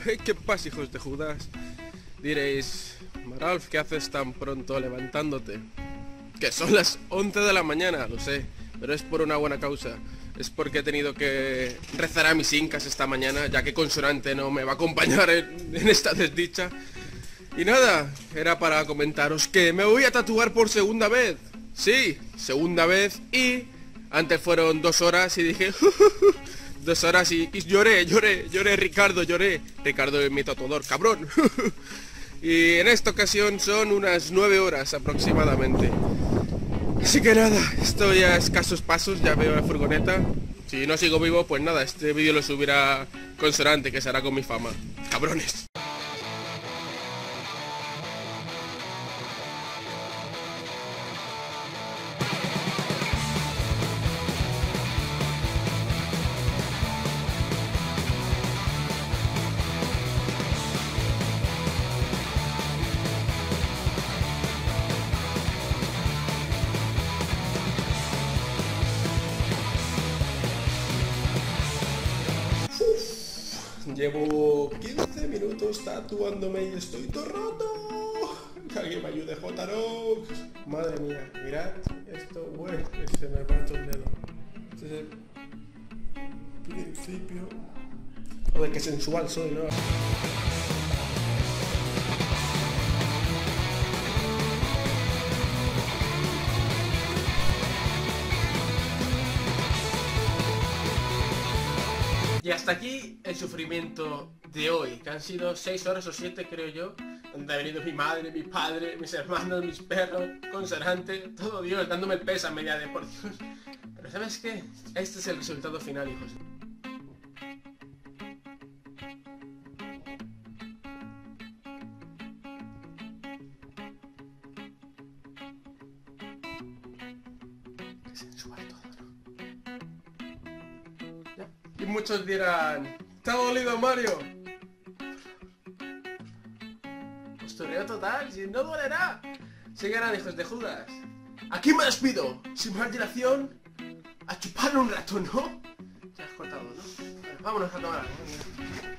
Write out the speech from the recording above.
¿Qué pasa, hijos de Judas? Diréis, Maralf, ¿qué haces tan pronto levantándote? Que son las 11 de la mañana, lo sé, pero es por una buena causa. Es porque he tenido que rezar a mis incas esta mañana, ya que Consonante no me va a acompañar en esta desdicha. Y nada, era para comentaros que me voy a tatuar por segunda vez. Sí, segunda vez, y antes fueron 2 horas y dije 2 horas y lloré, Ricardo, lloré. Ricardo es mi tatuador, cabrón. Y en esta ocasión son unas 9 horas aproximadamente. Así que nada, estoy a escasos pasos, ya veo la furgoneta. Si no sigo vivo, pues nada, este vídeo lo subirá Consonante, que se hará con mi fama. Cabrones. Llevo 15 minutos tatuándome y estoy todo roto. Que alguien me ayude, J-Rock. Madre mía, mirad esto. Bueno, se me parto el dedo. Este es el principio. Joder, qué sensual soy, ¿no? Y hasta aquí el sufrimiento de hoy, que han sido 6 horas o 7, creo yo, donde ha venido mi madre, mi padre, mis hermanos, mis perros, Consonante, todo Dios, dándome el pésame ya de por Dios. Pero ¿sabes qué? Este es el resultado final, hijos. Qué sensual todo, ¿no? Y muchos dirán, ¿te ha dolido, Mario? Postureo total, si no dolerá. Sigan, hijos de Judas. Aquí me despido, sin más dilación, a chuparle un rato, ¿no? Ya has cortado, ¿no? Bueno, vámonos a tomar algo.